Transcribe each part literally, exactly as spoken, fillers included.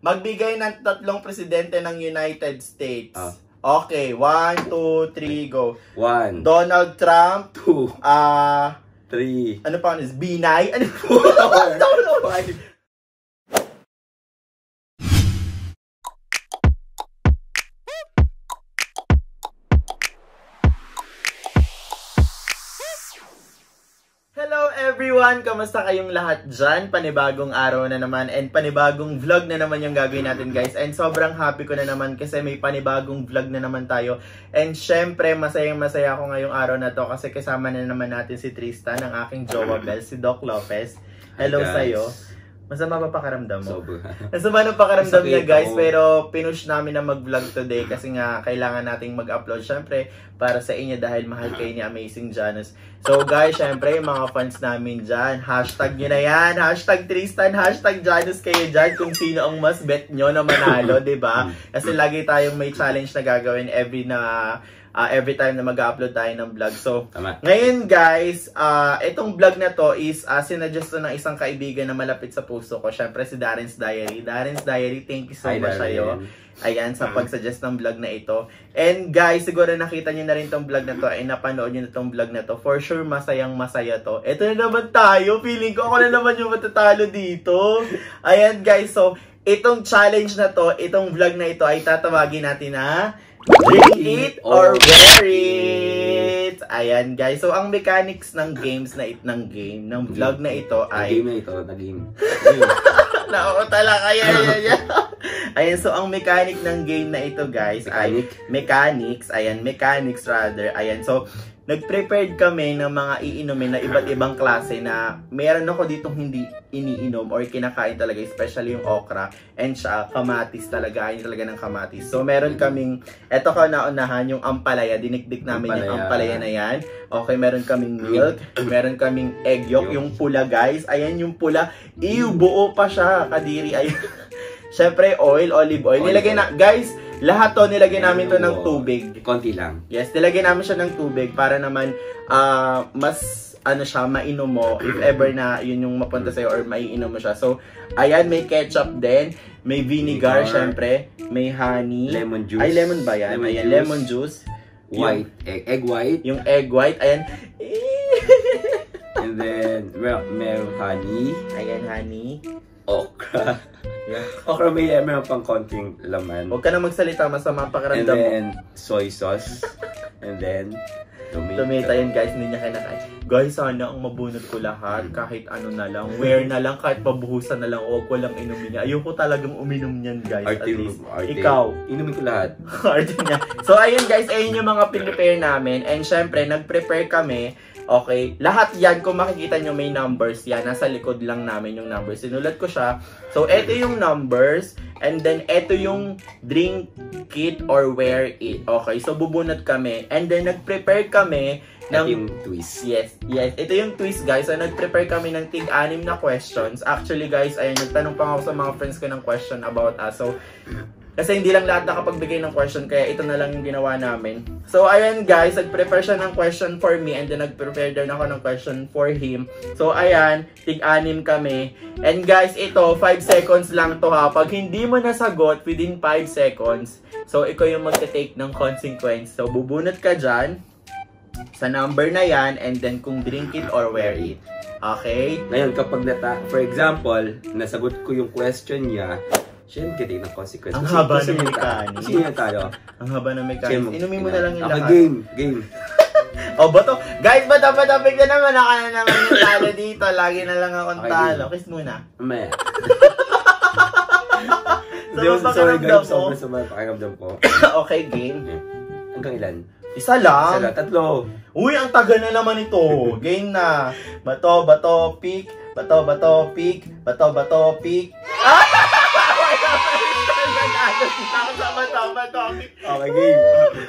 Magbigay ng tatlong presidente ng United States. Ah. Okay, one, two, three, go. One. Donald Trump. Two. Ah, uh, three. Ano pa? Binay? Ano po? Hello everyone! Kamusta kayong lahat dyan? Panibagong araw na naman and panibagong vlog na naman yung gagawin natin guys. And sobrang happy ko na naman kasi may panibagong vlog na naman tayo. And syempre masayang masaya ako ngayong araw na to kasi kasama na naman natin si Tristan, ang aking jowa Bel, si Doc Lopez. Hello sa'yo. Masama pa pakaramdam mo? Sobra. Masama na pakaramdam niya guys, pero pinush namin na mag-vlog today kasi nga kailangan nating mag-upload syempre para sa inyo dahil mahal kayo ni Amazing Janus. So guys, syempre yung mga fans namin dyan, hashtag nyo na yan, hashtag Tristan, hashtag Janus kayo dyan kung sino ang mas bet nyo na manalo, diba? Kasi lagi tayong may challenge na gagawin every na Uh, every time na mag-upload tayo ng vlog. So, tama. Ngayon guys, uh, itong vlog na to is uh, sinadjust to ng isang kaibigan na malapit sa puso ko. Syempre si Darren's Diary. Darren's Diary, thank you so Hi, much sa'yo. Ayan, sa uh-huh. pag-suggest ng vlog na ito. And guys, siguro nakita nyo na rin tong vlog na to, ay napanood nyo na tong vlog na to. For sure, masayang masaya to. Ito na naman tayo. Feeling ko ako na naman yung matatalo dito. Ayan guys, so itong challenge na to, itong vlog na ito ay tatawagin natin na Drink it or wear it. Ayan guys. So ang mechanics ng games na it ng game, ng vlog na ito ay game na ito, na game. Nakakatala kaya yan. Ayan, so ang mechanic ng game na ito guys Mechanic? ay mechanics. Ayan, mechanics rather. Ayan, so nag-prepared kami ng mga iinumin na iba't ibang klase na meron ako ditong hindi iniinom or kinakain talaga, especially yung okra and siya, kamatis talaga, ayun talaga ng kamatis. So meron kaming, eto ka naunahan, yung ampalaya, dinikdik namin ampalaya. Yung ampalaya na yan. Okay, meron kaming milk, meron kaming egg yolk, yung pula guys, ayan yung pula, ew, buo pa siya, kadiri, ayun. Syempre, oil, olive oil, nilagay na, guys, lahat to, nilagay namin to ng tubig. Konti lang. Yes, nilagay namin siya ng tubig para naman uh, mas ano siya, mainom mo if ever na yun yung mapunta sa'yo or maiinom mo siya. So, ayan, may ketchup din, may vinegar, vinegar. Syempre, may honey. Lemon juice. Ay, lemon ba yan? Lemon ayan, juice. lemon juice. White, yung, egg, egg white. Yung egg white, ayan. And then, mer meron honey. Ayan, honey. Okra. Yeah. Okra may meron pang konting laman. Huwag ka na magsalita, masama pakiramdam mo. And then, soy sauce. And then, tomato. Tomato yun guys, hindi niya kinakain. Guys, sana ang mabunot ko lahat, kahit ano na lang. Wear na lang, kahit pabuhusan na lang, huwag ko lang inumin niya. Ayoko talagang uminom niyan guys. Arte, at least. arte. Ikaw. Inumin ko lahat. Arte niya. So ayun guys, ayun yung mga prepare namin. And syempre, nag-prepare kami. Okay, lahat yan, kung makikita nyo may numbers yan, nasa likod lang namin yung numbers. Sinulat ko siya. So, eto yung numbers, and then eto yung drink it or wear it. Okay, so bubunot kami. And then, nag-prepare kami ng... Ito yung twist. Yes, yes. Ito yung twist, guys. So, nag-prepare kami ng tig-anim na questions. Actually, guys, ayun, nagtanong pa ako sa mga friends ko ng question about us. So, kasi hindi lang lahat nakapagbigay ng question, kaya ito na lang yung ginawa namin. So, ayan guys, nag-prepare siya ng question for me and then nag-prepare din ako ng question for him. So, ayan, tig-anim kami. And guys, ito, five seconds lang to ha. Pag hindi mo nasagot within five seconds, so ikaw yung magte-take ng consequence. So, bubunot ka dyan sa number na yan and then kung drink it or wear it. Okay? Ngayon, kapag nata, for example, nasagot ko yung question niya, siyempre, take ng consequence. Ang haba ng mechanics. Sino yung talo? Ang haba ng mechanics. Inumin mo na lang yung okay, lahat. game, game. O, bato. Guys, bato-bato. Bigla naman ako na naman yung talo dito. Lagi na lang akong okay, talo. Game. Kiss muna. Meh. So, sorry guys, mo? sobrang sobrang pakiramdam ko. Okay, game. Hanggang ilan? Isa lang. Isa lang, tatlo. Uy, ang taga na naman ito. Game na. Bato, bato, pick. Bato, bato, pick. Bato, bato, pick. Ah! Okay, game.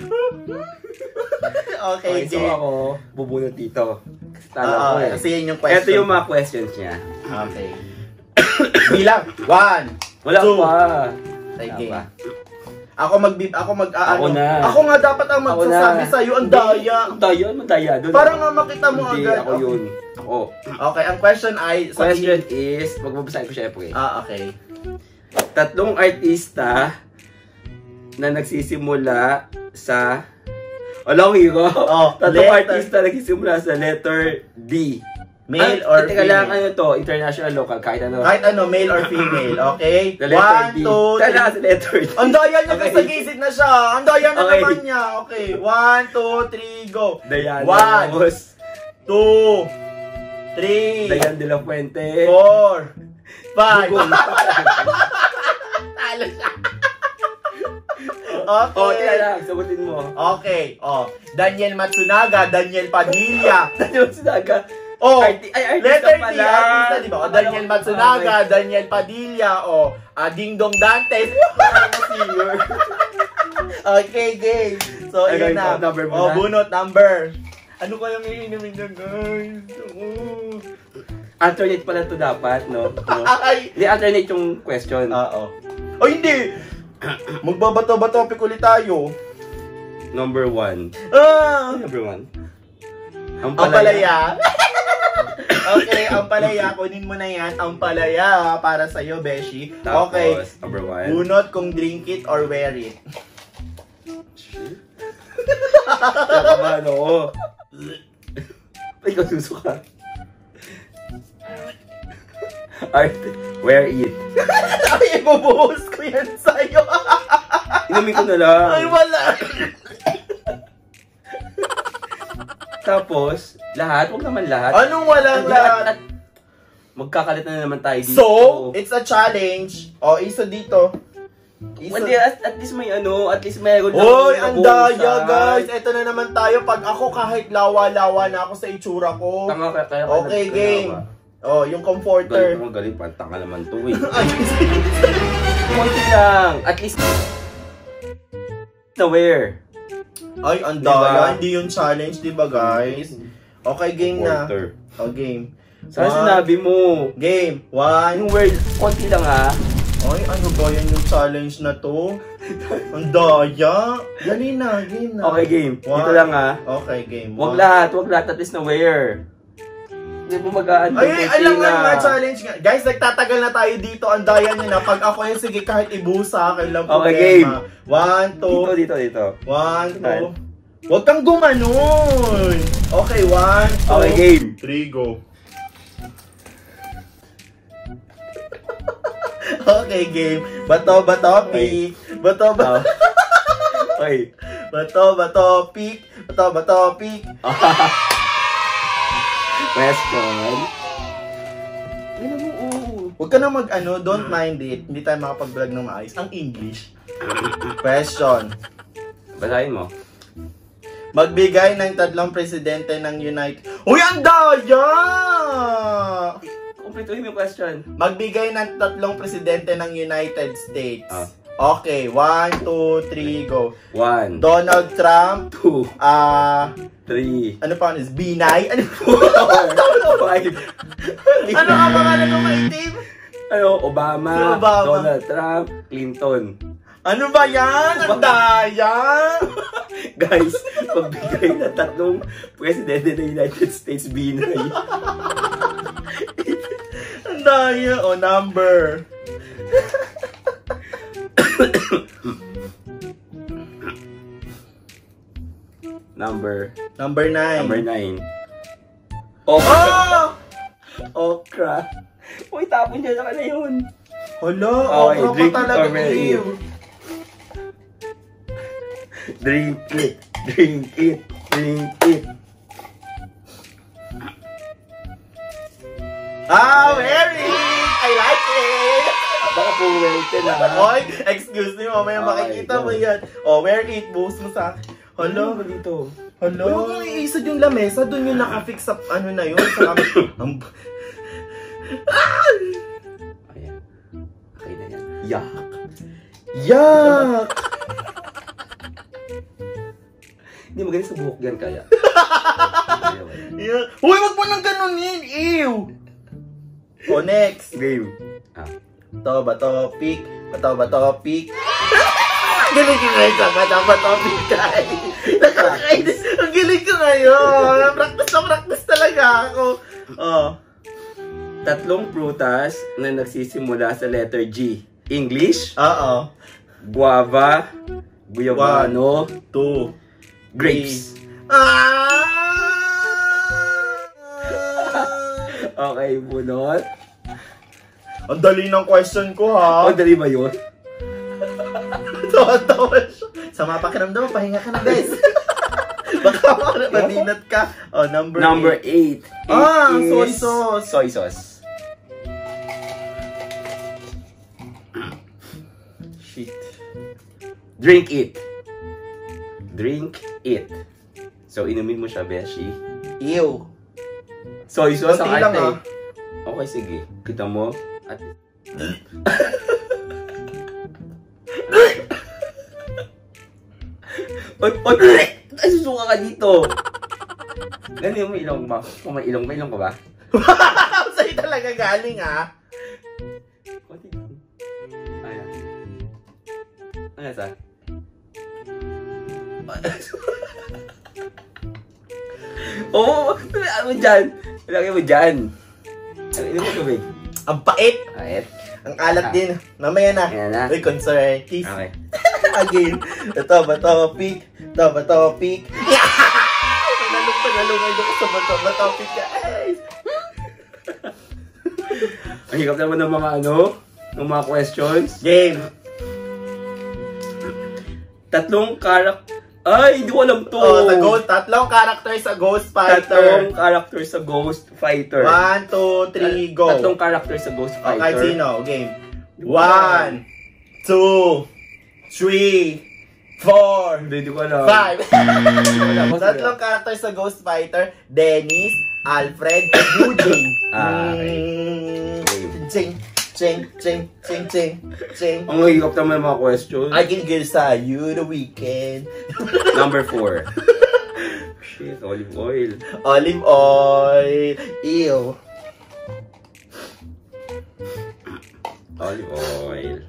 Okay, Okay, so game. ako, bubunot dito. Kasi talo Ah, ko eh. kasi yun yung question. Ito yung mga questions niya. Okay. Bilang. One. Wala two. pa. Say Wala game. pa. Ako mag-beep, ako mag Ako ano. na. Ako nga dapat ang Ako magsasabi na. sa iyo, ang daya. Ang daya, ang daya. Doon. Parang nga makita mo Hindi, agad. ako yun. Ako. Okay, ang question ay Question is, magbabasahin ko syempre. Ah, okay. Tatlong artista na nagsisimula sa... Alam hero? Oh, Tatlong letter. artista nagsisimula sa letter D. Male Ah, or teka lang, female? ano to? International, local, kahit ano. Kahit ano, male or female, okay? The letter One, D. two, Tala, three. sa letter D. Ang daya niya Okay. sa gisig na siya. Ang daya na Okay. naman niya. Okay, one, two, three, go. Diana One. Ramos. Two, three, Diane de la Fuente. four, five. Google. Talo siya. Oh, teka Okay. lang, sagutin mo. Okay, oh. Daniel Matsunaga, Daniel Padilla. Daniel Matsunaga. Oh, Arti- ay, artista letter D, pala. artista, di ba? O, Daniel Akala ko- Matsunaga, Daniel Padilla, o, ah, Ding Dong Dantes. Singer. Okay, game. So, Ay, ayan na. number mo Oh, na? bunot, number. Ano kayang iinumin niya, guys? Oh. Alternate pala to dapat, no? no? Ay! Hindi, alternate yung question. Oo. Oh, hindi! Magbabato-bato ulit tayo. Number one. Ah! Ano number one? Ang palaya. Okay, ang palaya. Kunin mo na yan. Ang palaya para sa'yo, Beshi. Tapos, Okay. number one. Bunot kung drink it or wear it. Kaya ba, no? Ikaw susuka. Art, wear it. Ay, ibubuhos ko yan sa'yo. Inumin ko na lang. Ay, wala. Tapos, lahat, wag naman lahat. Anong walang Hindi, lahat? at- at- Magkakalit na naman tayo dito. So, it's a challenge. O, isa dito. Isa. Hindi, at, at least may ano, at least meron lang. Hoy, ang daya, nabuhusan. guys. Eto na naman tayo. Pag ako kahit lawa-lawa na ako sa itsura ko. Tanga ka, kaya ka Okay, nagkalawa. game. Oh, yung Galing comforter. mo, galing pa. Tanga naman to eh. Ay, Konti lang. At least, na wear. Ay, ang Diba? daya. Hindi yung challenge, di ba, guys? Okay, game na. Quarter. Oh, game. Saan One. sinabi mo? Game. One. Yung word, konti lang ha. Ay, ano ba yan yung challenge na to? Ang daya. Dali na, game na. Okay, game. Dito One. lang ha. Okay, game. Wag One. lahat, wag lahat. At least na wear. Hindi mo mag-aan. Ay, ay, alam nga nga, challenge nga. Guys, nagtatagal na tayo dito. Ang daya nyo na. Pag ako yung sige, kahit ibusa, akin lang Okay, problema. One, two. Dito, dito, dito. One, two. Saan? Huwag kang gumanon. Okay, one, two. Okay, game. Three, go. Okay, game. Bato, bato, pick. Bato, bato. Okay. Bato, bato, pick. Bato, bato, pick. Question. Ano mo, oo. Huwag ka na mag, ano, don't mind it. Hindi tayo makapag-vlog ng maayos. Ang English. Question. Basahin mo. Magbigay ng tatlong presidente ng United... Uy, ang daya! Kumplituhin mo yung question. Magbigay ng tatlong presidente ng United States. Ah. Okay, one, two, three, go. One. Donald Trump, Two. ah, Three. ano pa, is Binay? Ano Five. ano ang pangalan ng maitim? Ano? Obama. Si Obama. Donald Trump. Clinton. Ano ba yan? Ang daya! Guys, pagbigay na tatlong presidente ng United States binay. Ang daya. O, number. Number. Number nine. Number nine. Okra. Oh! Okra. Uy, tapon niya na ka na yun. Hala, Okay, okra drink pa it talaga or wear eh. it. Drink it. Drink it. Drink it. Ah, very! I like it! Baka puwerte na. Oy, excuse me, mamaya Okay, makikita go. mo yan. Oh, wear it, buhos mo sa... Ano Hala, ba dito? hala. Uy, huwag mong iisod yung lamesa, dun yung nakafix sa ano na yun. Sa ang... Ayan. Okay na yan. Yak. Yak! Hindi maganda sa buhok yan kaya. Yak! Uy, wag mo nang ganunin! Ew! Oh, next. Game. Ah. To ba topic? Bato ba topic? Galing ko ngayon sa bato ba topic, guys. Nakakainis. Ang galing ko ngayon. Practice na practice talaga ako. Oh. Tatlong prutas na nagsisimula sa letter G. English, Oo. guava, guyabano, Two. grapes. Ah! Okay, bunot. Ang dali ng question ko, ha? O, dali ba yun? Tawa-tawa siya. Sa mga pakiramdam mo, pahinga ka na, guys. Baka madinat ka. Oh, number Number eight. eight. Ah, is soy sauce. Soy sauce. Shit. Drink it. Drink it. So, inumin mo siya, Beshi. Ew. Soy sauce Konti ang lang, ate. ah. Okay, sige. Kita mo. At... Oy, oy! Ay, susuka ka dito! Ganun mo ilong ba? Kung may ilong, may ilong ka ba? Sa'yo talaga galing, ha? Konti lang. Ayan. Ano sa? Oo! Ano mo dyan? Lagay mo dyan. Ano mo tubig? Ang pait. Ayet. Ang alat din. Mamaya na. Ayan na. Uy, concern. Kiss. Okay. Again. Ito ba topic? Ito ba topic? Nalung pa nalungan ko sa bato ba topic ka. Ay! Ang hirap naman ng mga ano, ng mga questions. Game. Tatlong karak... Ay, hindi ko alam to. Oh, sa Ghost. Tatlong character sa Ghost Tatlong Fighter. character sa Ghost Fighter. One, two, three, go. Tatlong character sa Ghost Oh, Fighter. kahit sino. Game. One, two, three, four, Hindi, hindi ko alam. five. Hindi ko alam. Tatlong character sa Ghost Fighter. Dennis, Alfred, Eugene. Ah, okay. Mm, Ching, ching, ching, ching, ching, ching. Ang hirap naman ng mga questions. I can give sa you the weekend. Number four. Shit, olive oil. Olive oil. Ew. Olive oil.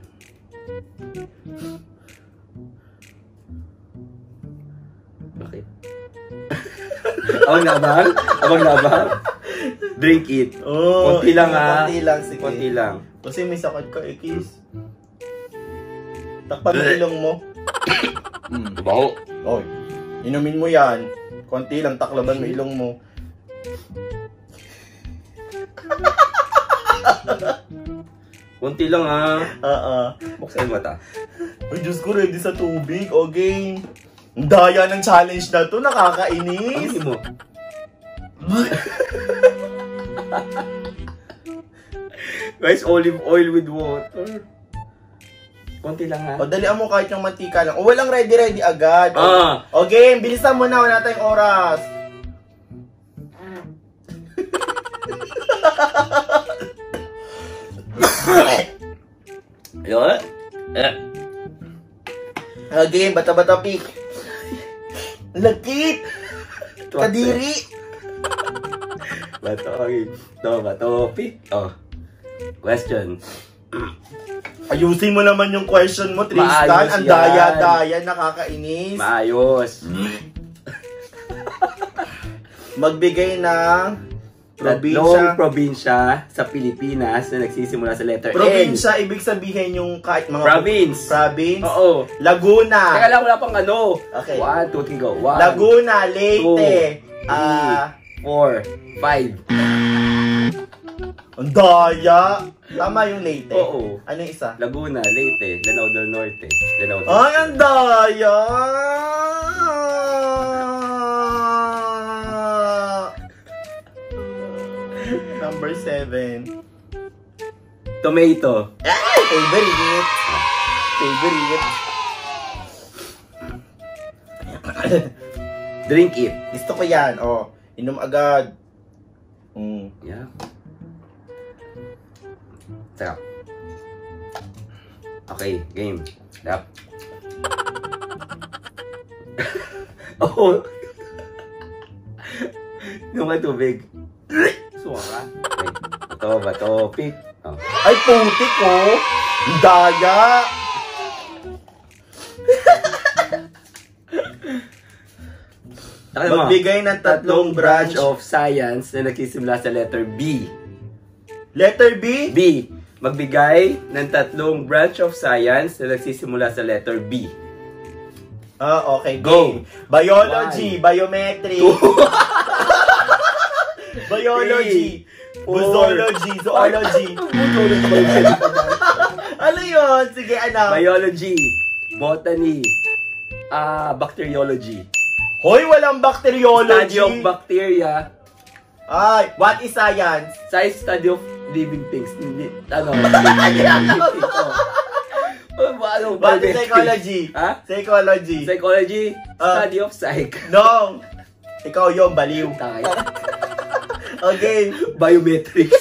Bakit? Abang labang? Abang labang? Drink it. Oh, Konti lang, ha? Konti lang, sige. Konti lang. Kasi may sakit ka, eh, kiss. Takpan mo ilong mo. Mm, baho. Oy, inumin mo yan. Konti lang, taklaban mo ilong mo. Konti lang, ha? Oo. Buksan yung mata. Ay, Diyos ko, ready sa tubig. O, game. Ang daya ng challenge na to, Ano nakakainis. mo? Guys, olive oil with water. Konti lang, ha? O, dalian mo kahit yung mantika lang. O, walang ready-ready agad. O, Ah! o, game, bilisan mo na. Wala tayong oras. Ayun? Eh. O, game, bata-bata pick. Lakit! Kadiri! Bato, okay. Ito, bato, pick. Oh. Question. Ayusin mo naman yung question mo, Tristan. Maayos Ang yan. daya-daya, nakakainis. Maayos. Magbigay ng Tatlong probinsya. probinsya sa Pilipinas na nagsisimula sa letter N. Probinsya, ibig sabihin yung kahit mga... Province. Province. Oo. Laguna. Teka lang, wala pang ano. Okay. One, two, three, go. One, Laguna, Leyte. two, Ah, four, five. ang daya. Tama yung Leyte. Oo. Ano yung isa? Laguna, Leyte, Lanao del Norte, Lanao del Ay, ang daya. Number seven. Tomato. Ay, favorite. Favorite. Drink it. Gusto ko yan. Oh, inom agad. Mm. Yeah. Sarap. Okay, game. Sarap. Oh. Nung tubig. Suwa ka. Okay. Bato, bato, pick. Oh. Ay, putik ko. Ang daya. Akin mo, Magbigay ng tatlong branch. of science na nagsisimula sa letter B. Letter B. B. Magbigay ng tatlong branch of science na nagsisimula sa letter B. Ah, okay. Go. Game. Biology, biometric. Biology, Four. zoology, zoology. Ano yun? Sige, anak. Biology, botany, ah, bacteriology. Hoy, walang bacteriology. Study of bacteria. Ay, what is science? Science study of living things. Hindi, ano? Oh, ano, What is psychology? Ha? Psychology. Psychology, Ah. study of psych. No. Ikaw yung baliw. Takay. Okay. Biometrics.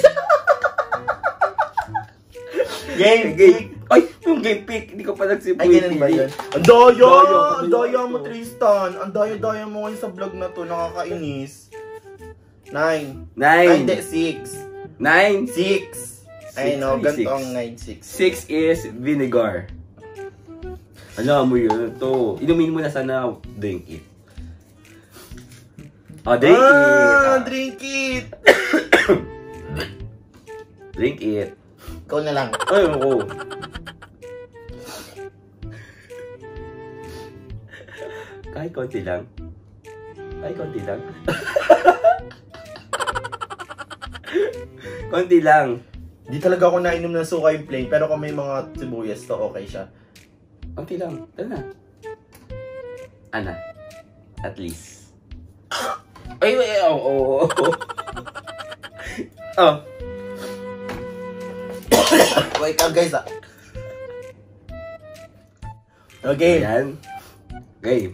Game. Game. Ay, yung game pick. Hindi ko pa nagsipuli. Ay, ganun ba yun? Ang daya! Daya, Ang daya mo, daya. Tristan. Ang daya-daya mo ngayon sa vlog na to. Nakakainis. Nine. Nine. Ay, hindi. Six. Nine. Six. Ay, Six. no. Ay, Ganito six. ang nine, six. Six is vinegar. Alam mo yun, to. Inumin mo na sana, drink it. Oh, drink ah, it. Ah. drink it. Drink it. Ikaw na lang. Ay, oo. Kahit konti lang. Kahit konti lang. Konti lang. Di talaga ako nainom ng suka yung plain, pero kung may mga sibuyas to, okay siya. Konti lang. Tara na. Ana. At least. Ay, ay, oo. Oh, oh. Oh. Wait up, guys, ah. Okay. Ayan. Okay.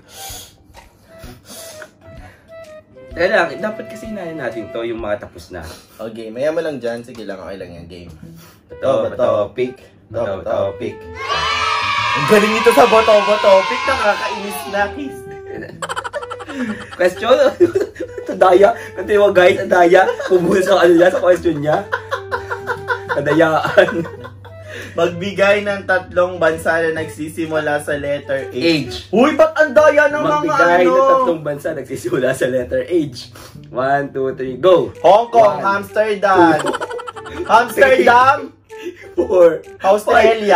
Teka lang, dapat kasi inahin natin to, yung mga tapos na. Okay, maya mo lang dyan. Sige lang, okay lang yung game. Bato, bato, pick. Bato, Bato, bato, bato, pick. Ang galing nito sa boto-boto topic. Nakakainis na, kiss. Question? Ito daya. Kantiwa guys, ang daya. Kumuha sa ano niya, sa question niya. Kadayaan. Magbigay ng tatlong bansa na nagsisimula sa letter H. H. Uy, ba't ang daya ng mga Magbigay ano? ng tatlong bansa nagsisimula sa letter H. One, two, three, go! Hong Kong, One. Amsterdam. Amsterdam, Four. Australia.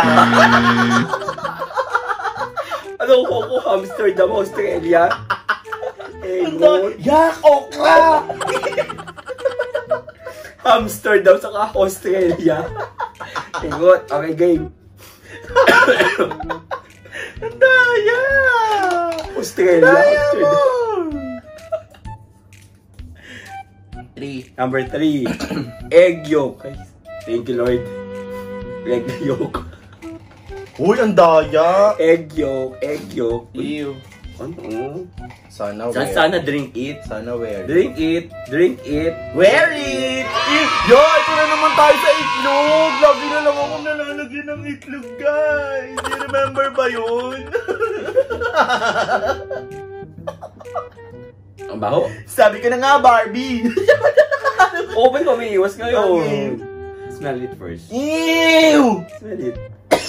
Ano ko ko? Amsterdam, Australia? Eh, Ang no. daya. Yak, okra. Amsterdam saka Australia. Ingot. Okay, game. Ang daya. Australia. Daya mo. Australia. Three. Number three. Egg yolk. Ay, thank you, Lord. Egg yolk. Uy, ang daya. Egg yolk. Egg yolk. Ew. Ano? Sana Sana, wear. sana drink it. Sana wear. Drink it. Drink it. Wear it! Yo, ito na naman tayo sa itlog! Lagi na lang ako nalalagyan ng itlog, guys! You remember ba yun? Ang baho. Sabi ko na nga, Barbie! Open ko, may iwas Okay. ngayon. Smell it first. Ew! Smell it.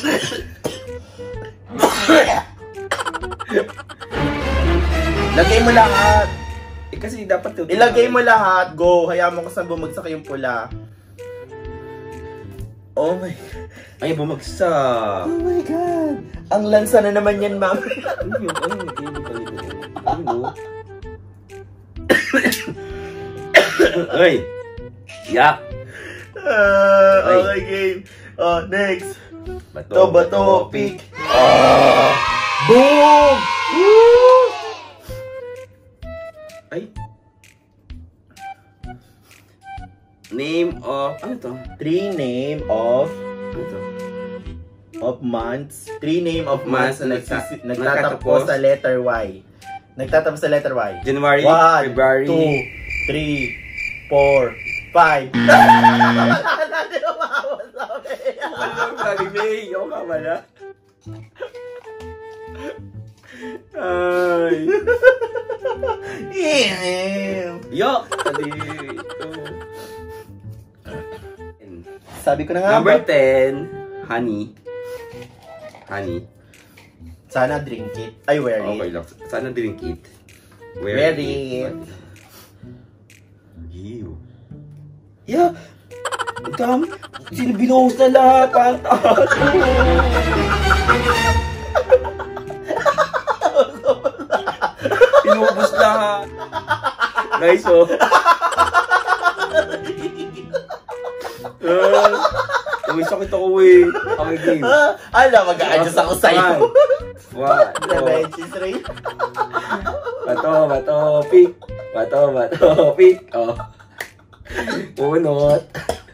Lagay mo lahat! Eh kasi dapat ito. Ilagay mo lahat, go! Hayaan mo ko saan bumagsak yung pula. Oh my God! Ay, bumagsak. Oh my God! Ang lansa na naman yan, ma'am. Ano yun? Ano yun? Ano yun? Ano yun? Ay! Yak! Ah, Ay. okay, game. Oh, next. Bato, To, bato, pick. Ah! Boom! Woo! Ay! Name of... Ano to? Three name of Ano to? of months. Three name of months Months na na nagsisi- nagta- nagtatapos nagtatapos. sa letter Y. Nagtatapos sa letter Y. January, One, February. two, three, four, five. Natin umawas sabi. Ano lang sabi, May? Ako ka pala. Ay! Ew. Yok! Sabi ito. Sabi ko na nga Number ba? ten, honey. Honey. Sana drink it. Ay, wear Okay it. lang. Sana drink it. Wear it. Ew. Yeah. Dami. Sino binuhos na lahat? Pantas. Pinubos lahat. Guys, oh. Uh, Uy, sakit ako eh. Okay, game. Ala, mag-a-adjust ako sa'yo. One, two. Bato, bato, pick. Bato, bato, pick. Oh. Punot.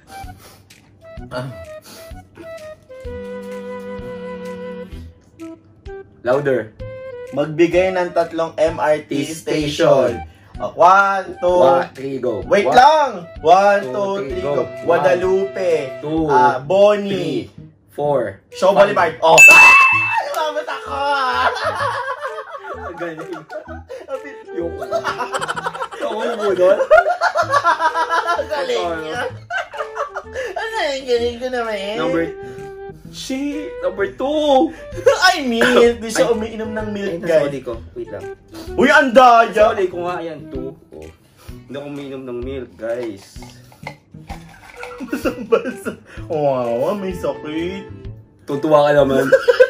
Louder. Magbigay ng tatlong M R T station. Uh, one, two, One, three, go. wait One, lang! One, two, two, three, three, go. go. Guadalupe. two, Ah, Bonnie. three, four. Show five. Boulevard. Oh! Ah! Lumabas ako! Ang galing. Yung... Ako mo doon? Ang galing niya. Ano yung galing ko naman? Number... Shit! Number two! Ay, milk! Di siya umiinom ng milk, Ay, guys. nasoli ko. Wait lang. Uy, ang daya! Nasoli ko nga yan. Two. Oh. Hindi ako umiinom ng milk, guys. Basang-basa. Wow, may sakit. Tutuwa ka naman.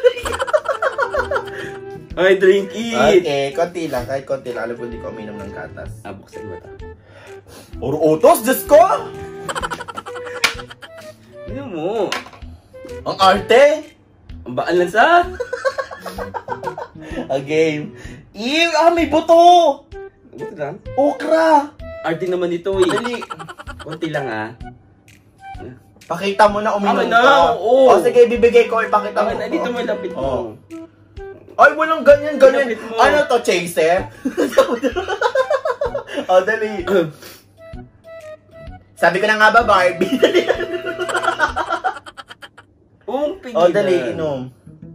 I drink it! Okay, konti lang. Kahit konti lang. Alam ko hindi ko uminom ng gatas. Ah, buksan mo ito. Puro utos, Diyos ko! Ano mo? Ang arte! Ang baan lang sa? A game. Ew! Ah, may buto! Buto lang? Okra! Arte naman ito eh. Dali. Konti lang ah. Pakita mo na uminom Akin na, ka. oo. O sige, bibigay ko. Ipakita mo. Bakit na dito malapit mo? Oo. Ay, walang ganyan, ganyan. Lapit mo. Ano to, chaser? O, dali. Sabi ko na nga ba, Barbie? Oh, O, dali, inom.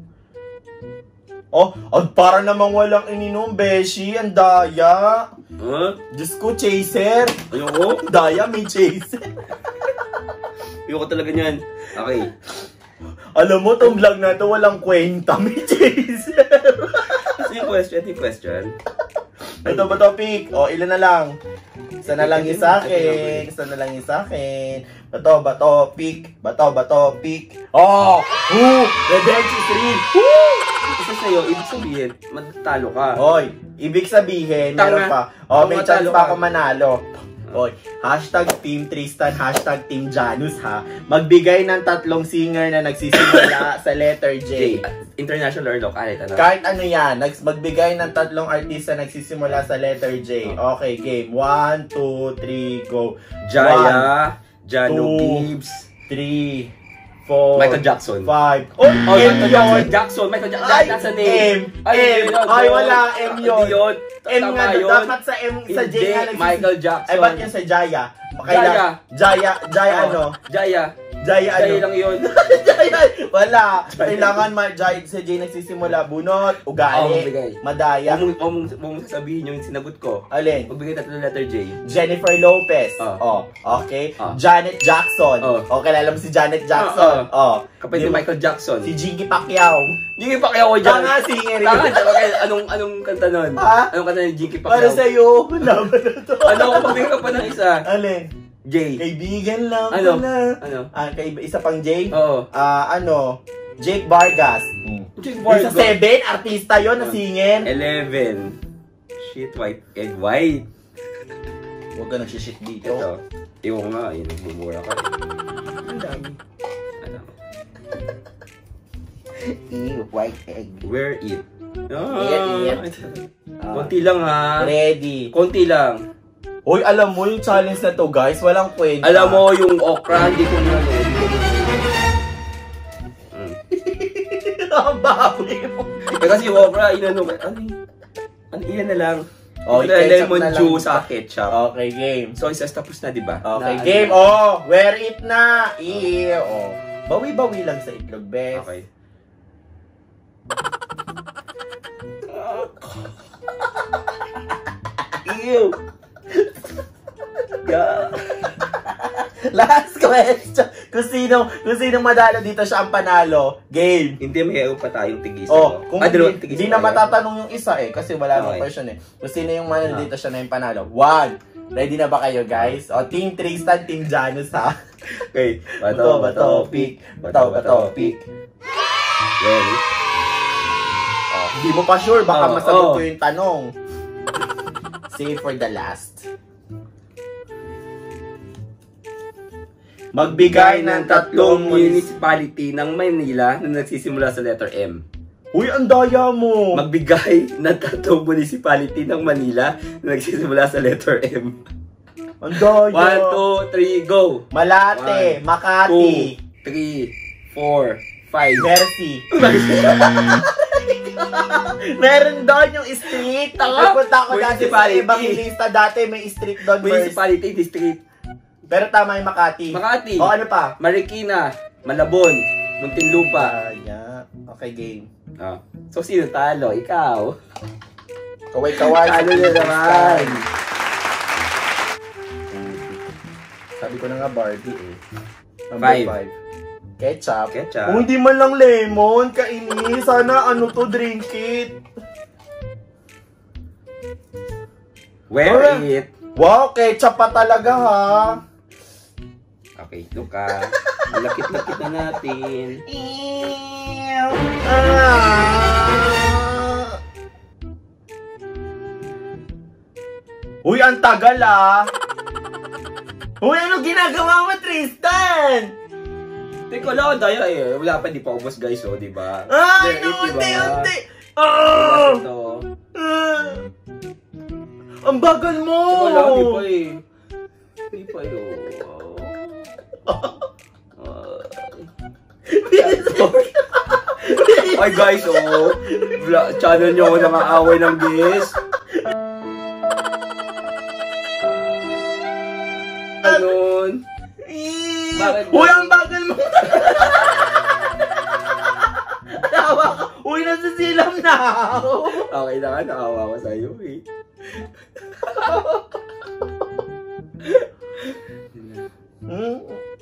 Oh, at para namang walang ininom, Beshi. Ang daya. Huh? Diyos ko, chaser. Ayoko? Daya, may chaser. Ayoko talaga niyan. Okay. Alam mo, tong vlog na to, walang kwenta. May chaser. Kasi yung question, ito yung question. Ito ba topic? O, ilan na lang? Isa na lang yung sa akin. Isa na lang yung sa akin. Bato, bato, pick. Bato, bato, pick. Oh! Woo! Revenge is real! Woo! Isa sa'yo, ibig sabihin, matatalo ka. Hoy, ibig sabihin, Tanga. meron pa. Oh, may Kung chance matalo pa ka. ako manalo. Hoy, hashtag Team Tristan, hashtag Team Janus ha. Magbigay ng tatlong singer na nagsisimula sa letter J. J. International or local, kahit ano. Kahit ano yan, nags magbigay ng tatlong artista nagsisimula sa letter J. Okay, game. One, two, three, go. Jaya, Jano two, Gibbs, Three, four, Michael Jackson. five. Oh, Oh, M Michael Jackson. yun. Jackson. Michael Jackson. Ay, That's a name. M. M. yun, Ay, yun. wala. M yun. Hindi yun. M Tama nga, yun. dapat sa M, sa J Hindi, nga nagsisimula. Michael Jackson. Ay, ba't yun sa Jaya? Kaila, Jaya, Jaya Oh, ano? Jaya. Jaya ano? Jaya lang yun. Jaya, wala. Kailangan ma Jaya sa J nagsisimula. Bunot, Oh, ugali, magbigay. madaya. Huwag mong- huwag mong huwag mong sasabihin yung sinagot ko. Alin? Magbigay tatlo letter J. Jennifer Lopez. Oh. Oh, okay. Oh. Janet Jackson. Oh. Oh, kilala mo si Janet Jackson. Oh. Kapatid Di ni mo- Michael Jackson. Si Jinky Pacquiao. Jinky Pacquiao ko dyan. Tanga, singer yun. Tanga, okay. Anong, anong kanta nun? Ha? Anong kanta ni Jinky Para Pacquiao? sa'yo, laban na to. Ano kung magbigay ka pa ng isa? Alin? J. Kaibigan lang Ano? pala. Ano? Ah, kay, isa pang J? Oo. Ah, ano? Jake Vargas. Jake Isa seven, artista yon na singin. Eleven. Shit, white egg white. Huwag ka nagsishit dito. Ito. Iwan ko nga, yun, nagbubura ka. Ang dami. Ano? Ew, white egg. Where it? Ah, Iyan, iyan. Ah, Konti lang ha. ready. Konti lang. Hoy, alam mo yung challenge na to, guys, walang kwenta. Alam mo yung okra, hindi ko na ano. Mm. Ang baboy mo. Eh, kasi yung okra, inano, ano yun? Ano, iyan na lang. Oh, Ito, ketchup lemon na lang. juice sa ketchup. Okay, game. So, isa tapos na, di ba? Okay, Na- game. Oh, wear it na. Ew. Oh. Bawi-bawi lang sa itlog, bes. Okay. Ew! Yeah. Last question. Kung sino, kung sino madalo dito siya ang panalo. Game. Hindi, may pa tayong tigisa. Oh, kung ah, hindi, dalawang tigisa hindi na tayo. matatanong yung isa eh kasi wala namang Okay. question eh. Kung sino yung manalo Ah. dito siya na yung panalo. One, Ready na ba kayo, guys? O, Team Tristan, Team Janus, ha? Okay. Bato, bato, pick. Bato, bato, pick. Ready? Oh, hindi mo pa sure, baka Oh, masagot oh. ko yung tanong. Save for the last. Magbigay ng tatlong municipality ng Manila na nagsisimula sa letter M. Uy, ang daya mo! Magbigay ng tatlong municipality ng Manila na nagsisimula sa letter M. Ang daya! One, two, three, go! Malate, One, Makati, Two, three, four, five. Mercy. Meron doon yung street. Nagpunta ako dati sa Municipality. ibang lista dati, may street doon first. Municipality, district. Pero tama yung Makati. Makati. O ano pa? Marikina, Malabon, Muntinlupa. Ah, yeah. Okay, game. Ah. So, sino talo? Ikaw. Kaway-kaway. Talo na naman. Sabi ko na nga Barbie eh. Number Five. five. Ketchup. Ketchup. Kung hindi man lang lemon, kainis. Sana ano to, drink it. Wear Alright. it. Wow, ketchup pa talaga ha. Okay, Luka. Malapit-lapit na natin. Ew. Ah. Uy, ang tagal ah. Uy, ano ginagawa mo, Tristan? Teka lang, daya eh. Wala pa, di pa ubos guys, oh, di ba? Ay, Wear it, no, diba? unti, unti. Oh! Ito. Ah. Ang bagal mo. Teka lang, di pa eh. Di pa eh, oh. Ay guys, oh. Vla- channel nyo ako nakaaway ng guest. Ganun. Bakit Uy, ba? ang bagal mo. Tawa ka. Uy, nasisilam na. Okay na nga, nakawa ko sa'yo eh. Hmm?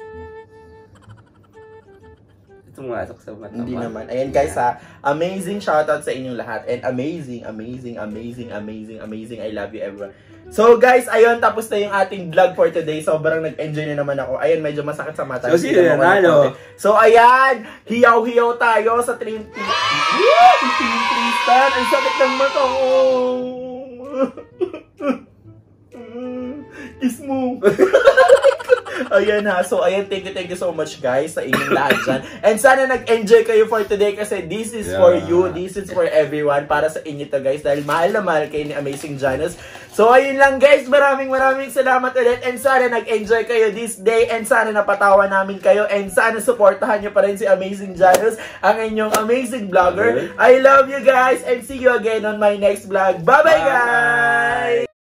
Tumasok sa mata. Hindi naman. Ayan guys ha, amazing shoutout sa inyong lahat. And amazing, amazing, amazing, amazing, amazing. I love you everyone. So guys, ayun, tapos na yung ating vlog for today. Sobrang nag-enjoy na naman ako. Ayun, medyo masakit sa mata. So, sino yan, ano? So ayan, hiyaw-hiyaw tayo sa Team Team Tristan. Ang sakit ng mata ko. Kiss mo. Ayan ha. So, ayan, thank you, thank you so much guys sa inyong lahat dyan. And sana nag-enjoy kayo for today kasi this is Yeah. for you. This is for everyone. Para sa inyo to guys. Dahil mahal na mahal kayo ni Amazing Janus. So, ayun lang guys. Maraming maraming salamat ulit. And sana nag-enjoy kayo this day. And sana napatawa namin kayo. And sana supportahan nyo pa rin si Amazing Janus, ang inyong amazing vlogger. I love you guys. And see you again on my next vlog. Bye-bye guys!